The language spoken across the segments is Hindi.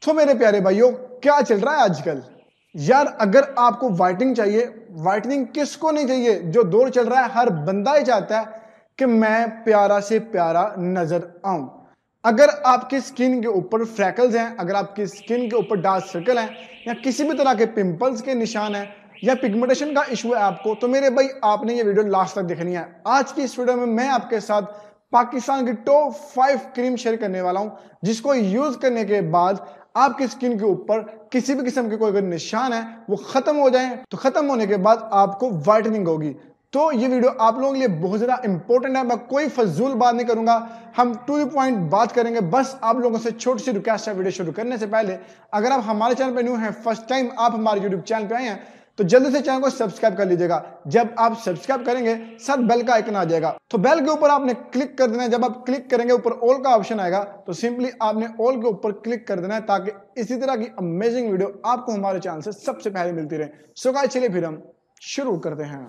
तो मेरे प्यारे भाइयों, क्या चल रहा है आजकल यार? अगर आपको वाइटनिंग चाहिए, वाइटनिंग किसको नहीं चाहिए? जो दौर चल रहा है, हर बंदा ही चाहता है कि मैं प्यारा से प्यारा नजर आऊं। अगर आपकी स्किन के ऊपर फ्रैकल्स हैं, अगर आपकी स्किन के ऊपर डार्क सर्कल हैं, या किसी भी तरह के पिंपल्स के निशान हैं, या पिगमेंटेशन का इशू है आपको, तो मेरे भाई आपने ये वीडियो लास्ट तक देखनी है। आज की इस वीडियो में मैं आपके साथ पाकिस्तान की टॉप 5 क्रीम शेयर करने वाला हूं, जिसको यूज करने के बाद आपकी स्किन के ऊपर किसी भी किस्म के कोई अगर निशान है वो खत्म हो जाए, तो खत्म होने के बाद आपको वाइटनिंग होगी। तो ये वीडियो आप लोगों के लिए बहुत ज्यादा इंपॉर्टेंट है। मैं कोई फजूल बात नहीं करूंगा, हम टू द पॉइंट बात करेंगे। बस आप लोगों से छोटी सी रिक्वेस्ट है, वीडियो शुरू करने से पहले अगर आप हमारे चैनल पर न्यू हैं, फर्स्ट टाइम आप हमारे यूट्यूब चैनल पे आए हैं, तो जल्दी से चैनल को सब्सक्राइब कर लीजिएगा। जब आप सब्सक्राइब करेंगे साथ बेल का आइकन आ जाएगा, तो बेल के ऊपर आपने क्लिक कर देना है। जब आप क्लिक करेंगे ऊपर ऑल का ऑप्शन आएगा, तो सिंपली आपने ऑल के ऊपर क्लिक कर देना है, ताकि इसी तरह की अमेजिंग वीडियो आपको हमारे चैनल से सबसे पहले मिलती रहे। सो गाइस, चलिए फिर हम शुरू करते हैं।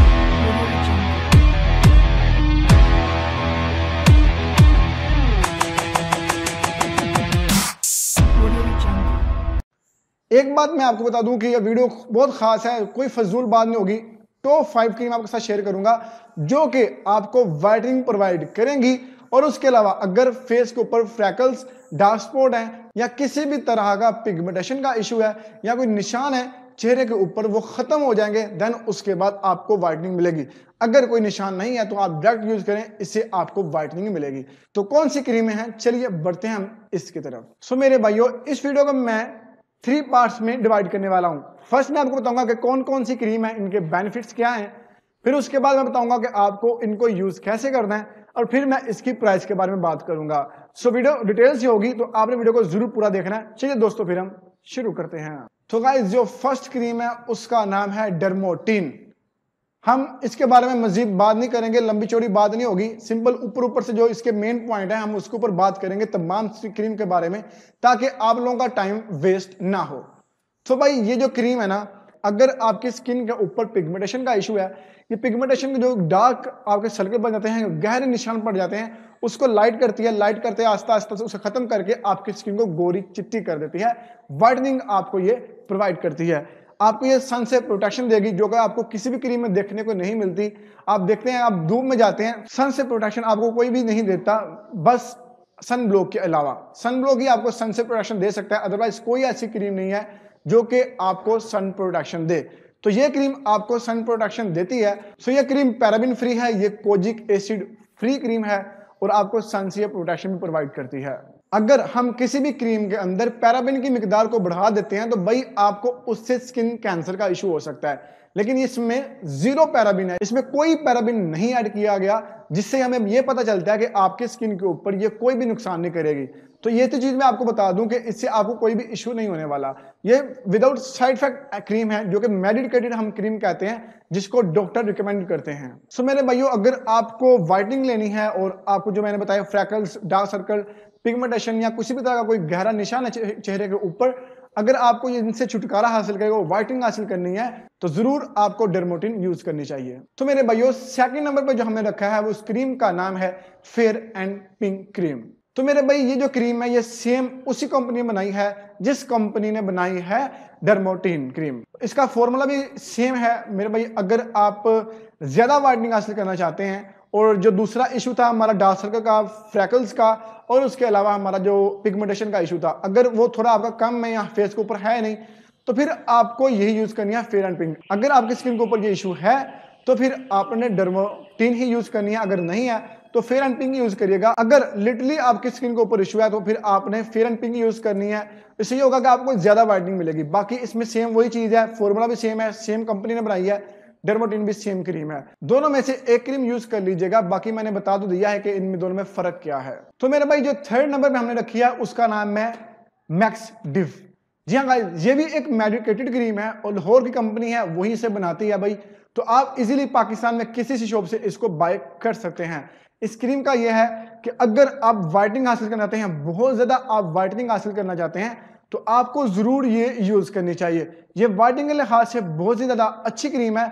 एक बात मैं आपको बता दूं कि यह वीडियो बहुत खास है, कोई फजूल बात नहीं होगी। टॉप 5 क्रीम आपके साथ शेयर करूंगा जो कि आपको वाइटनिंग प्रोवाइड करेंगी, और उसके अलावा अगर फेस के ऊपर फ्रैकल्स, डार्क स्पॉट हैं, या किसी भी तरह का पिगमेंटेशन का इशू है, या कोई निशान है चेहरे के ऊपर, वो खत्म हो जाएंगे। देन उसके बाद आपको वाइटनिंग मिलेगी। अगर कोई निशान नहीं है तो आप डायरेक्ट यूज करें, इससे आपको वाइटनिंग मिलेगी। तो कौन सी क्रीमें हैं, चलिए बढ़ते हैं हम इसकी तरफ। सो मेरे भाइयों, इस वीडियो को मैं 3 पार्ट्स में डिवाइड करने वाला हूं। फर्स्ट मैं आपको बताऊंगा कि कौन कौन सी क्रीम है, इनके बेनिफिट्स क्या हैं। फिर उसके बाद मैं बताऊंगा कि आपको इनको यूज कैसे करना है, और फिर मैं इसकी प्राइस के बारे में बात करूंगा। सो वीडियो डिटेल से होगी, तो आपने वीडियो को जरूर पूरा देखना है। चलिए दोस्तों, फिर हम शुरू करते हैं। तो गाइस, जो फर्स्ट क्रीम है उसका नाम है डर्मोटीन। हम इसके बारे में मजीद बात नहीं करेंगे, लंबी चौड़ी बात नहीं होगी। सिंपल ऊपर से जो इसके मेन पॉइंट है, हम उसके ऊपर बात करेंगे तमाम क्रीम के बारे में, ताकि आप लोगों का टाइम वेस्ट ना हो। तो भाई, ये जो क्रीम है ना, अगर आपकी स्किन के ऊपर पिगमेंटेशन का इशू है, ये पिगमेंटेशन के जो डार्क आपके सर्कल बन जाते हैं, गहरे निशान पड़ जाते हैं, उसको लाइट करती है। लाइट करते हैं आस्ता आस्ता से उसे खत्म करके आपकी स्किन को गोरी चिट्टी कर देती है। वाइटनिंग आपको ये प्रोवाइड करती है। आपको ये सन से प्रोटेक्शन देगी, जो कि आपको किसी भी क्रीम में देखने को नहीं मिलती। आप देखते हैं, आप धूप में जाते हैं, सन से प्रोटेक्शन आपको कोई भी नहीं देता, बस सन ब्लॉक के अलावा। सन ब्लॉक ही आपको सन से प्रोटेक्शन दे सकता है, अदरवाइज कोई ऐसी क्रीम नहीं है जो कि आपको सन प्रोटेक्शन दे। तो ये क्रीम आपको सन प्रोटेक्शन देती है। सो ये क्रीम पैराबिन फ्री है, ये कोजिक एसिड फ्री क्रीम है, और आपको सन से प्रोटेक्शन भी प्रोवाइड करती है। अगर हम किसी भी क्रीम के अंदर पैराबिन की मिकदार को बढ़ा देते हैं, तो भाई आपको उससे स्किन कैंसर का इशू हो सकता है। लेकिन इसमें 0 पैराबिन है, इसमें कोई पैराबिन नहीं ऐड किया गया, जिससे हमें यह पता चलता है कि आपके स्किन के ऊपर ये कोई भी नुकसान नहीं करेगी। तो ये तो चीज मैं आपको बता दूं कि इससे आपको कोई भी इशू नहीं होने वाला। ये विदाउट साइड इफेक्ट क्रीम है, जो कि मेडिकेटेड हम क्रीम कहते हैं, जिसको डॉक्टर रिकमेंड करते हैं। सो मेरे भाइयों, अगर आपको वाइटनिंग लेनी है, और आपको जो मैंने बताया फ्रैकल्स, डार्क सर्कल, पिगमेंटेशन, या किसी भी तरह का कोई गहरा निशान है चेहरे के ऊपर, अगर आपको इनसे छुटकारा हासिल करके वाइटनिंग हासिल करनी है, तो जरूर आपको डर्मोटीन यूज करनी चाहिए। तो मेरे भाइयों, सेकंड नंबर पर जो हमने रखा है, वो उस क्रीम का नाम है फेयर एंड पिंक क्रीम। तो मेरे भाई, ये जो क्रीम है, ये सेम उसी कंपनी ने बनाई है जिस कंपनी ने बनाई है डर्मोटीन क्रीम। इसका फॉर्मूला भी सेम है मेरे भाई। अगर आप ज्यादा वाइटनिंग हासिल करना चाहते हैं, और जो दूसरा इशू था हमारा डार्क सर्कल का, फ्रैकल्स का, और उसके अलावा हमारा जो पिगमेंटेशन का इशू था, अगर वो थोड़ा आपका कम है या फेस के ऊपर है नहीं, तो फिर आपको यही यूज करनी है, फेयर एंड पिंक। अगर आपकी स्किन के ऊपर ये इशू है, तो फिर आपने डर्मोटीन ही यूज करनी है। अगर नहीं है तो फेयर एंड पिंक यूज करिएगा। अगर लिटरली आपकी स्किन के ऊपर इशू है, तो फिर आपने फेयर एंड पिंक यूज करनी है। इससे ये होगा कि आपको ज्यादा वाइटनिंग मिलेगी। बाकी इसमें सेम वही चीज है, फॉर्मूला भी सेम है, सेम कंपनी ने बनाई है, डर्मोटीन भी सेम क्रीम है। दोनों में से एक क्रीम यूज कर लीजिएगा। बाकी मैंने बता तो दिया है कि इनमें दोनों में फर्क क्या है। तो मेरे भाई, जो थर्ड नंबर पे हमने रखी है, उसका नाम है मैक्स डिव। जी हाँ गाइस, ये भी एक मेडिकेटेड क्रीम है, और लाहौर की कंपनी है, वहीं से बनाती है भाई। तो आप इजीली पाकिस्तान में किसी सी शॉप से इसको बाय कर सकते हैं। इस क्रीम का यह है कि अगर आप वाइटनिंग हासिल करना चाहते हैं, बहुत ज्यादा आप वाइटनिंग हासिल करना चाहते हैं, तो आपको जरूर ये यूज करनी चाहिए। ये वाइटनिंग के लिहाज से बहुत ही ज्यादा अच्छी क्रीम है।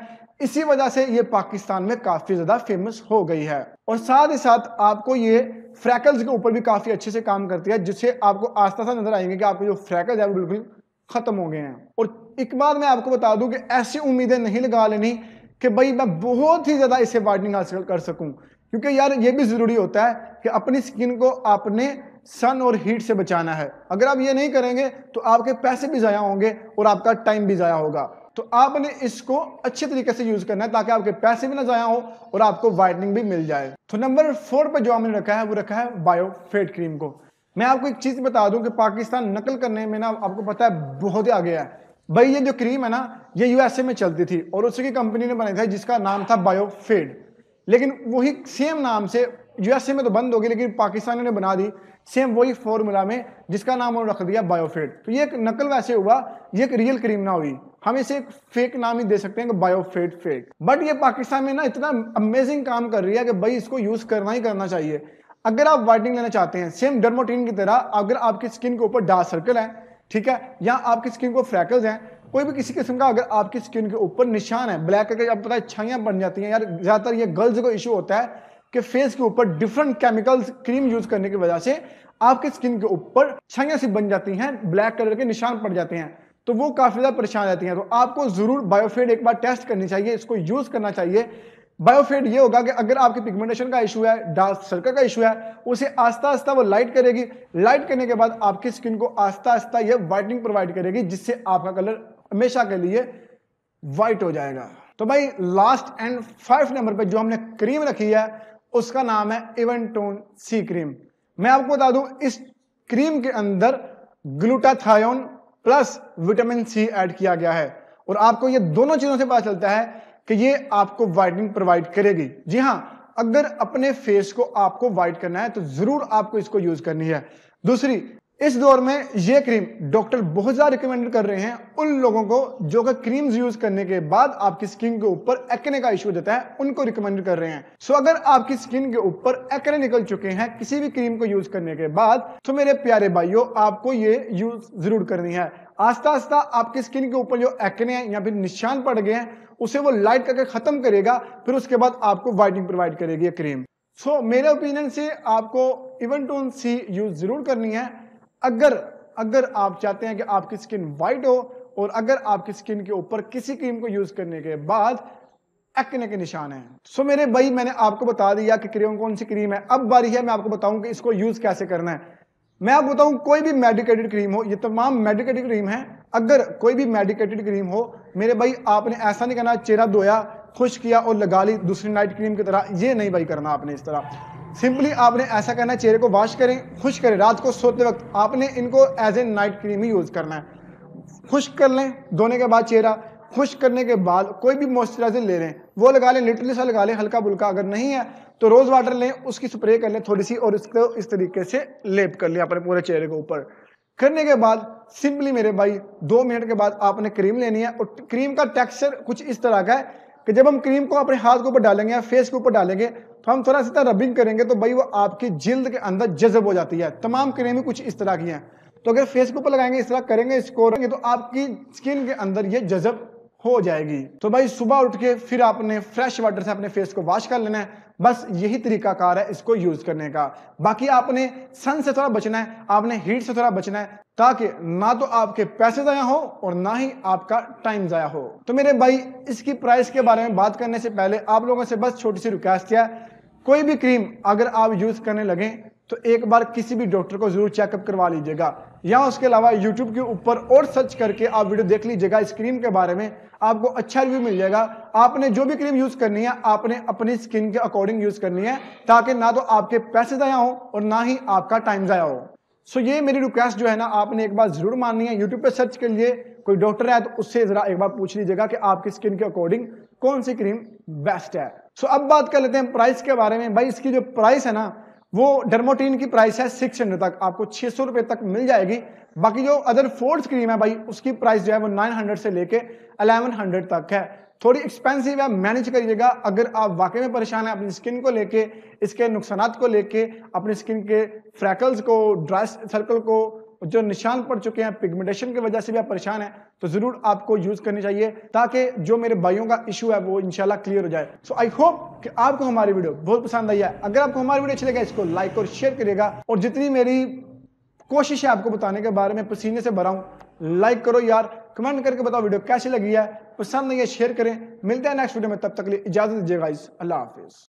इसी वजह से ये पाकिस्तान में काफी ज्यादा फेमस हो गई है। और साथ ही साथ आपको ये फ्रैकल्स के ऊपर भी काफी अच्छे से काम करती है, जिससे आपको आस्ता आस्ता नजर आएंगे कि आपके जो फ्रैकल्स है वो बिल्कुल खत्म हो गए हैं। और एक बात मैं आपको बता दूं कि ऐसी उम्मीदें नहीं लगा लेनी कि भाई मैं बहुत ही ज्यादा इसे वाइटनिंग हासिल कर सकूं, क्योंकि यार ये भी जरूरी होता है कि अपनी स्किन को आपने सन और हीट से बचाना है। अगर आप ये नहीं करेंगे तो आपके पैसे भी जाया होंगे और आपका टाइम भी जाया होगा। तो आपने इसको अच्छे तरीके से यूज करना है ताकि आपके पैसे भी ना जाया हो और आपको वाइटनिंग भी मिल जाए। तो नंबर 4 पे जो हमने रखा है वो रखा है बायोफिट क्रीम को। मैं आपको एक चीज बता दूं कि पाकिस्तान नकल करने में ना आपको पता है बहुत ही आगे है। भाई ये जो क्रीम है ना ये यूएसए में चलती थी और उसी की कंपनी ने बनाई थी जिसका नाम था बायोफिट, लेकिन वही सेम नाम से यूएसए में तो बंद हो गई लेकिन पाकिस्तानियों ने बना दी सेम वही फॉर्मूला में जिसका नाम उन्होंने रख दिया बायोफिट। तो ये एक नकल वैसे हुआ, ये एक रियल क्रीम ना हुई, हम इसे एक फेक नाम ही दे सकते हैं कि बायोफिट फेक। बट ये पाकिस्तान में ना इतना अमेजिंग काम कर रही है कि भाई इसको यूज करना ही करना चाहिए। अगर आप वाइटनिंग लेना चाहते हैं सेम डर्मोटीन की तरह, अगर आपकी स्किन के ऊपर डार्क सर्कल है, ठीक है, या आपकी स्किन को फ्रैकल्स हैं, कोई भी किसी किस्म का अगर आपकी स्किन के ऊपर निशान है ब्लैक करके, आप पता है छाइयां बन जाती हैं यार, ज्यादातर ये गर्ल्स को इशू होता है कि फेस के ऊपर डिफरेंट केमिकल्स क्रीम यूज करने की वजह से आपकी स्किन के ऊपर छाइयां सी बन जाती हैं, ब्लैक कलर के निशान पड़ जाते हैं, तो वो काफी ज्यादा परेशान रहती हैं। तो आपको जरूर बायोफिट एक बार टेस्ट करनी चाहिए, इसको यूज करना चाहिए। बायोफिट ये होगा कि अगर आपके पिगमेंटेशन का इशू है, डार्क सर्कल का इशू है, उसे आस्ता आस्ता वो लाइट करेगी, लाइट करने के बाद आपकी स्किन को आस्ता आस्ता ये वाइटनिंग प्रोवाइड करेगी, जिससे आपका कलर हमेशा के लिए व्हाइट हो जाएगा। तो भाई लास्ट एंड 5 नंबर पे जो हमने क्रीम रखी है उसका नाम है इवेंटोन सी क्रीम। मैं आपको बता दूं इस क्रीम के अंदर glutathione plus vitamin C add किया गया है और आपको ये दोनों चीजों से पता चलता है कि ये आपको वाइटनिंग प्रोवाइड करेगी। जी हां, अगर अपने फेस को आपको वाइट करना है तो जरूर आपको इसको यूज करनी है। दूसरी, इस दौर में ये क्रीम डॉक्टर बहुत ज्यादा रिकमेंड कर रहे हैं उन लोगों को जो कि क्रीम्स यूज करने के बाद आपकी स्किन के ऊपर एक्ने का इशू देता है, उनको रिकमेंड कर रहे हैं। सो अगर आपकी स्किन के ऊपर एक्ने निकल चुके हैं किसी भी क्रीम को यूज करने के बाद, तो मेरे प्यारे भाइयों आपको ये यूज जरूर करनी है। आस्ता आस्ता आपकी स्किन के ऊपर जो एक्ने हैं या फिर निशान पड़ गए हैं उसे वो लाइट करके खत्म करेगा, फिर उसके बाद आपको वाइटनिंग प्रोवाइड करेगी ये क्रीम। सो मेरे ओपिनियन से आपको इवेंटोन सी यूज जरूर करनी है अगर आप चाहते हैं कि आपकी स्किन वाइट हो और अगर आपकी स्किन के ऊपर किसी क्रीम को यूज करने के बाद एक्ने के निशान हैं। सो मेरे भाई मैंने आपको बता दिया कि क्रीम कौन सी क्रीम है, अब बारी है मैं आपको बताऊं कि इसको यूज कैसे करना है। मैं आपको बताऊं कोई भी मेडिकेटेड क्रीम हो, ये तमाम मेडिकेटेड क्रीम है, अगर कोई भी मेडिकेटेड क्रीम हो मेरे भाई आपने ऐसा नहीं करना चेहरा धोया खुश किया और लगा ली दूसरी नाइट क्रीम की तरह, ये नहीं भाई करना आपने। इस तरह सिंपली आपने ऐसा करना है, चेहरे को वॉश करें, खुश करें, रात को सोते वक्त आपने इनको एज ए नाइट क्रीम ही यूज करना है। खुश्क कर लें, धोने के बाद चेहरा खुश्क करने के बाद कोई भी मॉइस्चराइजर ले लें, वो लगा लें, लिटरली सा लगा लें हल्का बुल्का, अगर नहीं है तो रोज वाटर लें, उसकी स्प्रे कर लें थोड़ी सी और इसको इस तरीके से लेप कर लें अपने पूरे चेहरे के ऊपर। करने के बाद सिंपली मेरे भाई 2 मिनट के बाद आपने क्रीम लेनी है और क्रीम का टेक्सचर कुछ इस तरह का है कि जब हम क्रीम को अपने हाथ के ऊपर डालेंगे या फेस के ऊपर डालेंगे तो हम थोड़ा सा रबिंग करेंगे तो भाई वो आपकी जिल्द के अंदर जज़ब हो जाती है। तमाम क्रीमें कुछ इस तरह की हैं, तो अगर फेस के ऊपर लगाएंगे इस तरह करेंगे इसको तो आपकी स्किन के अंदर ये जज़ब हो जाएगी। तो भाई सुबह उठ के फिर आपने फ्रेश वाटर से अपने फेस को वॉश कर लेना है, बस यही तरीकाकार है इसको यूज करने का। बाकी आपने सन से थोड़ा बचना है, आपने हीट से थोड़ा बचना है, ताकि ना तो आपके पैसे जाया हो और ना ही आपका टाइम जाया हो। तो मेरे भाई इसकी प्राइस के बारे में बात करने से पहले आप लोगों से बस छोटी सी रिक्वेस्ट है, कोई भी क्रीम अगर आप यूज करने लगे तो एक बार किसी भी डॉक्टर को जरूर चेकअप करवा लीजिएगा, या उसके अलावा यूट्यूब के ऊपर और सर्च करके आप वीडियो देख लीजिएगा इस क्रीम के बारे में, आपको अच्छा रिव्यू मिल जाएगा। आपने जो भी क्रीम यूज करनी है आपने अपनी स्किन के अकॉर्डिंग यूज करनी है, ताकि ना तो आपके पैसे जाया हो और ना ही आपका टाइम जाया हो। सो ये मेरी रिक्वेस्ट जो है ना आपने एक बार जरूर माननी है। यूट्यूब पे सर्च के लिए कोई डॉक्टर है तो उससे जरा एक बार पूछ लीजिएगा कि आपकी स्किन के अकॉर्डिंग कौन सी क्रीम बेस्ट है। सो अब बात कर लेते हैं प्राइस के बारे में। भाई इसकी जो प्राइस है ना वो डर्मोटीन की प्राइस है 600 तक, आपको 600 रुपए तक मिल जाएगी। बाकी जो अदर फोर्स क्रीम है भाई उसकी प्राइस जो है वो 900 से लेके 1100 तक है, थोड़ी एक्सपेंसिव है, मैनेज करिएगा। अगर आप वाकई में परेशान हैं अपनी स्किन को लेके, इसके नुकसानात को लेके, अपनी स्किन के फ्रैकल्स को, ड्राई सर्कल को, जो निशान पड़ चुके हैं, पिगमेंटेशन की वजह से भी आप परेशान हैं, तो जरूर आपको यूज करनी चाहिए ताकि जो मेरे भाइयों का इशू है वो इंशाल्लाह क्लियर हो जाए। सो आई होप कि आपको हमारी वीडियो बहुत पसंद आई है। अगर आपको हमारी वीडियो अच्छी लगे इसको लाइक और शेयर करिएगा, और जितनी मेरी कोशिश है आपको बताने के बारे में पसीने से भरा हूं, लाइक करो यार, कमेंट करके बताओ वीडियो कैसी लगी है, पसंद नहीं है शेयर करें। मिलते हैं नेक्स्ट वीडियो में, तब तक के लिए इजाजत दीजिए गाइस, अल्लाह हाफिज।